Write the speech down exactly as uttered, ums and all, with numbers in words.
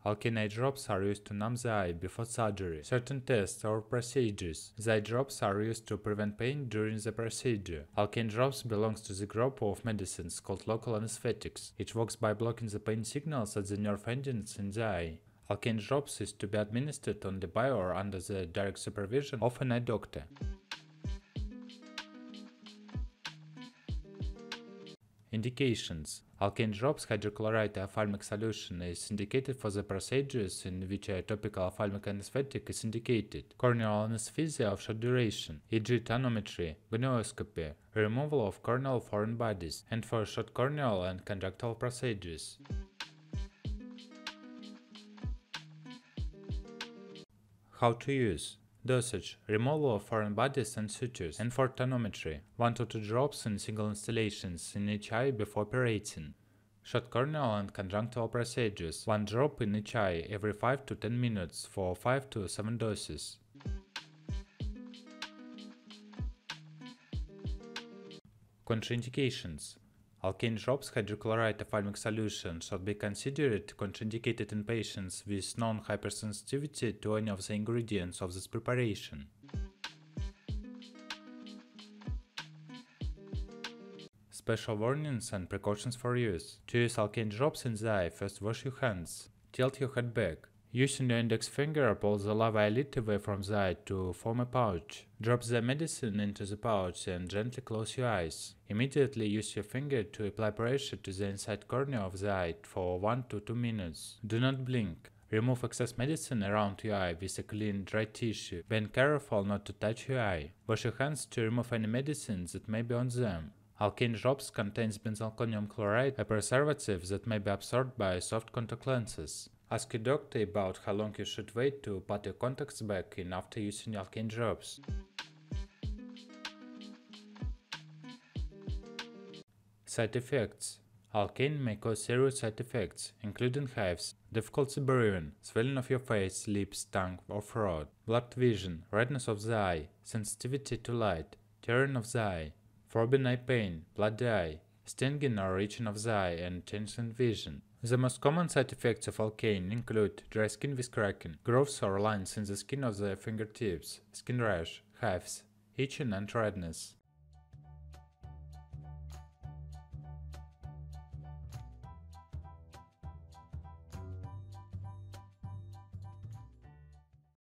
Alcaine drops are used to numb the eye before surgery, certain tests or procedures. The eye drops are used to prevent pain during the procedure. Alcaine drops belongs to the group of medicines called local anesthetics. It works by blocking the pain signals at the nerve endings in the eye. Alcaine drops is to be administered only by or under the direct supervision of an eye doctor. Indications: Alcaine drops hydrochloride ophthalmic solution is indicated for the procedures in which a topical ophthalmic anesthetic is indicated, corneal anesthesia of short duration, for example tonometry, gonioscopy, removal of corneal foreign bodies, and for short corneal and conjunctival procedures. How to use: Dosage: removal of foreign bodies and sutures, and for tonometry, one to two drops in single installations in each eye before operating. Short corneal and conjunctival procedures, one drop in each eye every five to ten minutes for five to seven doses. Contraindications: Alcaine drops hydrochloride ophthalmic solution should be considered contraindicated in patients with known hypersensitivity to any of the ingredients of this preparation. Special warnings and precautions for use. To use Alcaine drops in the eye, first wash your hands. Tilt your head back. Using your index finger, pull the lower eyelid away from the eye to form a pouch. Drop the medicine into the pouch and gently close your eyes. Immediately use your finger to apply pressure to the inside cornea of the eye for one to two minutes. Do not blink. Remove excess medicine around your eye with a clean, dry tissue, being careful not to touch your eye. Wash your hands to remove any medicine that may be on them. Alcaine drops contains benzalkonium chloride, a preservative that may be absorbed by soft contact lenses. Ask your doctor about how long you should wait to put your contacts back in after using Alcaine drops. Side effects: Alcaine may cause serious side effects, including hives, difficulty breathing, swelling of your face, lips, tongue, or throat, blurred vision, redness of the eye, sensitivity to light, tearing of the eye, throbbing eye pain, bloody eye, stinging or itching of the eye, and change in vision. The most common side effects of Alcaine include dry skin with cracking, growths or lines in the skin of the fingertips, skin rash, hives, itching and redness.